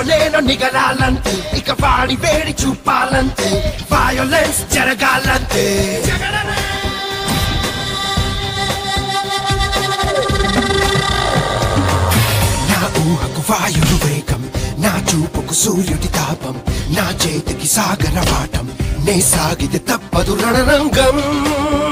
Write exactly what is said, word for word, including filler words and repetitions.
నేను నిగలాలంతే ఇక వాడి వేడి చూపాలంతే వయోలెన్స్ జరగాలంతే నా ఊహకు వాయువు వేగం నా చూపుకు సూర్యుడి తాపం నా చేతికి సాగర వాటం నే సాగితే తప్పదు రణరంగం